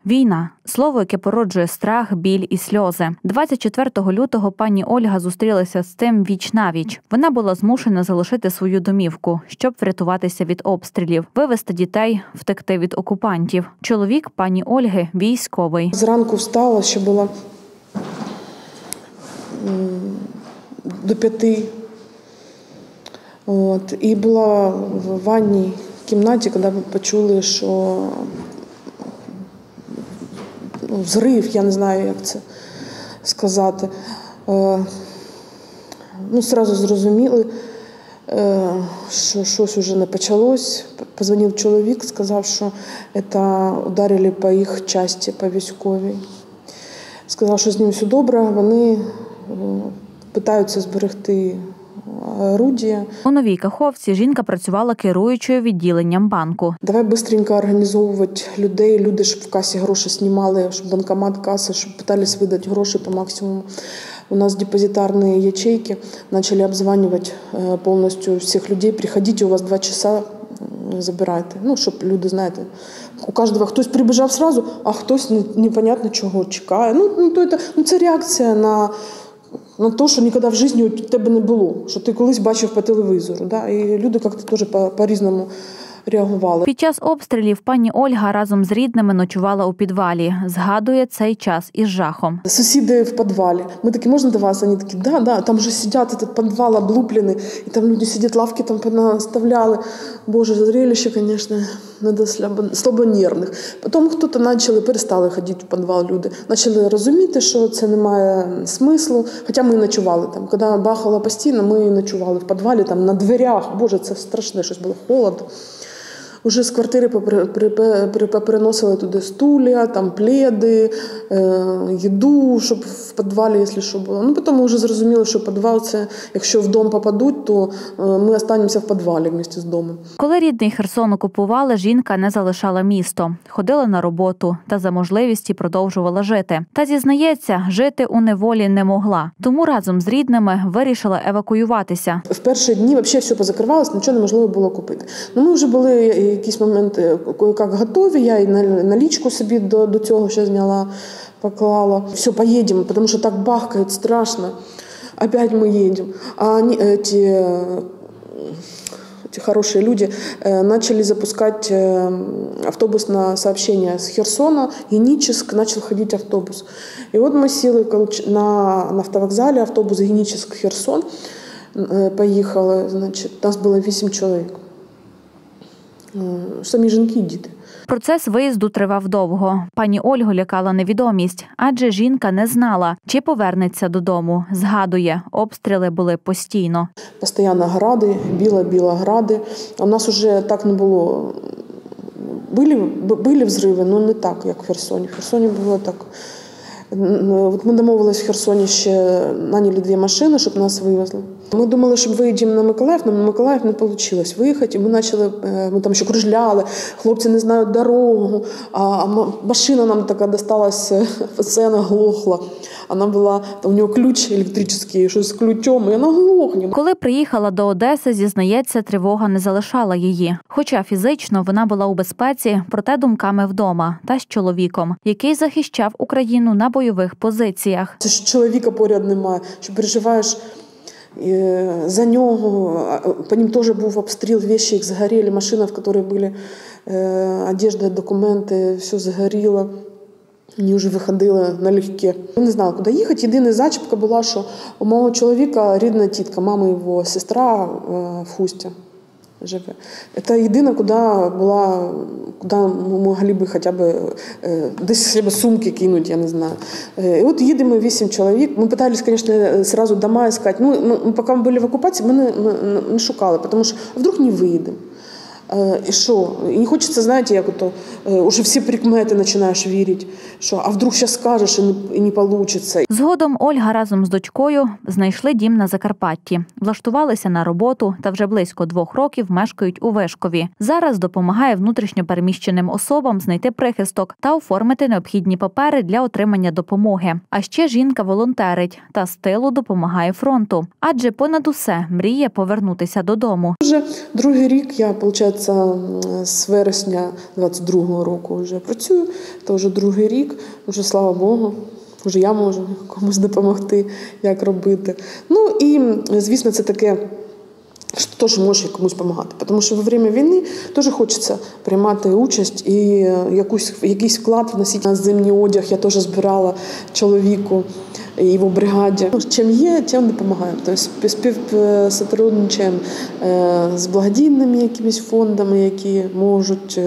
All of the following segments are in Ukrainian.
Війна – слово, яке породжує страх, біль і сльози. 24 лютого пані Ольга зустрілася з цим віч-навіч. Вона була змушена залишити свою домівку, щоб врятуватися від обстрілів, вивезти дітей, втекти від окупантів. Чоловік пані Ольги – військовий. Зранку встала, ще була до 5. І була в ванній кімнаті, коли ми почули, що взрив, я не знаю, як це сказати. Одразу зрозуміли, що щось вже не почалось. Позвонив чоловік, сказав, що це ударили по їх частині, по військовій. Сказав, що з ним все добре, вони намагаються зберегти орудія. У Новій Каховці жінка працювала керуючою відділенням банку. Давай швидко організовувати людей, люди, щоб в касі гроші знімали, щоб банкомат, каса, щоб намагалися видати гроші по максимуму. У нас депозитарні ячейки, почали обзванювати повністю всіх людей. Приходіть, у вас 2 часа, забирайте. Щоб люди, знаєте, у кожного хтось прибіжав одразу, а хтось непонятно чого чекає. Це реакція на те, що ніколи в житті у тебе не було, що ти колись бачив по телевізору. Да? І люди як-то теж по-різному реагували. Під час обстрілів пані Ольга разом з рідними ночувала у підвалі. Згадує цей час із жахом. Сусіди в підвалі. Ми такі, можна до вас? Вони такі, да, там вже сидять, этот підвал облуплений, і там люди сидять, лавки там понаставляли. Боже, зрелище, звісно, треба слабонервних. Потім перестали ходити в підвал люди. Почали розуміти, що це не має смислу. Хоча ми ночували там. Коли бахало постійно, ми ночували в підвалі, там на дверях. Боже, це страшне, щось було холодно. Уже з квартири переносили туди стулья, там пледи, їду, щоб в підвалі, якщо що було. Потім ми вже зрозуміли, що підвал – це, якщо в дом попадуть, то ми залишимося в підвалі разом з домом. Коли рідний Херсон окупували, жінка не залишала місто. Ходила на роботу та за можливості продовжувала жити. Та, зізнається, жити у неволі не могла. Тому разом з рідними вирішила евакуюватися. В перші дні взагалі все позакривалося, нічого неможливо було купити. Ми вже були якісь моменти як готові, я і налічку собі до цього ще зняла, поклала. Все, поїдемо, тому що так бахкає, страшно. Опять ми їдемо. А ці хорошие люди начали запускать автобусное сообщение с Херсона, Геническ, начал ходить автобус. И вот мы сели на автовокзале, автобус Геническ-Херсон поїхали, значить, нас було 8 чоловік. Самі жінки і діти. Процес виїзду тривав довго. Пані Ольгу лякала невідомість, адже жінка не знала, чи повернеться додому. Згадує, обстріли були постійно. Постійно гради, біла гради. У нас вже так не було. Були взриви, але не так, як в Херсоні. В Херсоні було так. От ми домовились в Херсоні, ще наняли 2 машини, щоб нас вивезли. Ми думали, що виїдемо на Миколаїв, але на Миколаїв не вийшло виїхати. І ми там ще кружляли, хлопці не знають дорогу, а машина нам така досталась, постійно глохла. Вона була, у нього ключ електричний, щось з ключом, і вона глохне. Коли приїхала до Одеси, зізнається, тривога не залишала її. Хоча фізично вона була у безпеці, проте думками вдома та з чоловіком, який захищав Україну на бойових позиціях. Це ж чоловіка поряд немає, що переживаєш за нього. По ним теж був обстріл, речі їх згоріли, машина, в якій були одежда, документи, все згоріло. Вони вже виходили налегке. Ми не знали, куди їхати. Єдина зачіпка була, що у мого чоловіка рідна тітка, мама його сестра в Хусті живе. Це єдине, куди ми могли б хоча б десь себе сумки кинути, я не знаю. І от їдемо 8 чоловік. Ми намагалися, звісно, одразу дома шукати. Поки ми були в окупації, ми не шукали, тому що вдруг не виїдемо. І що? І не хочеться, знаєте, як ото, уже всі прикмети починаєш вірити, що а вдруг зараз скажеш і не вийде. Згодом Ольга разом з дочкою знайшли дім на Закарпатті, влаштувалися на роботу та вже близько 2 років мешкають у Вишкові. Зараз допомагає внутрішньо переміщеним особам знайти прихисток та оформити необхідні папери для отримання допомоги. А ще жінка волонтерить та з тилу допомагає фронту. Адже понад усе мріє повернутися додому. Вже 2-й рік я, виходить, виходить, з вересня 22-го року вже працюю, це вже другий рік, вже слава Богу. Вже я можу комусь допомогти, як робити. Ну і, звісно, це таке, що теж може комусь допомагати. Тому що во время війни теж хочеться приймати участь і якийсь вклад вносити на зимній одяг. Я теж збирала чоловіку і його бригаді. Чим є, тим допомагаємо. Тобто співсотрудничаємо з благодійними якимись фондами, які можуть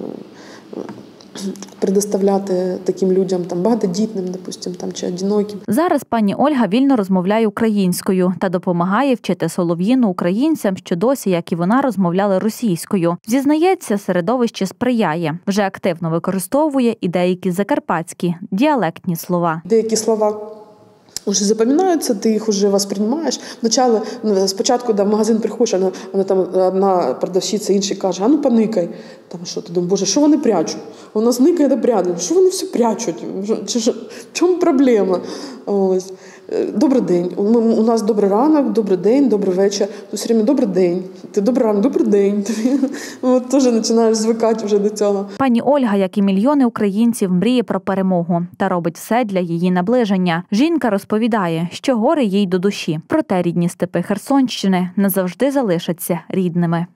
предоставляти таким людям, багатодітним, допустим, чи одиноким. Зараз пані Ольга вільно розмовляє українською та допомагає вчити солов'їну українцям, що досі, як і вона, розмовляли російською. Зізнається, середовище сприяє. Вже активно використовує і деякі закарпатські, діалектні слова. Деякі слова вже запам'ятаються, ти їх вже восприймаєш. Спочатку в магазин приходиш, вона там одна продавщиця, інший каже, а ну поникай. Там що ти думаєш, боже, що вони прячуть? У нас никає да прядуть. Що вони все прячуть? В чому проблема? Ось. Добрий день. У нас добрий ранок, добрий день, добрий вечір. То все время добрий день. Ти добрий ранок, добрий день. От теж починаєш звикати вже до цього. Пані Ольга, як і мільйони українців, мріє про перемогу та робить все для її наближення. Жінка розповідає, що гори їй до душі. Проте рідні степи Херсонщини назавжди залишаться рідними.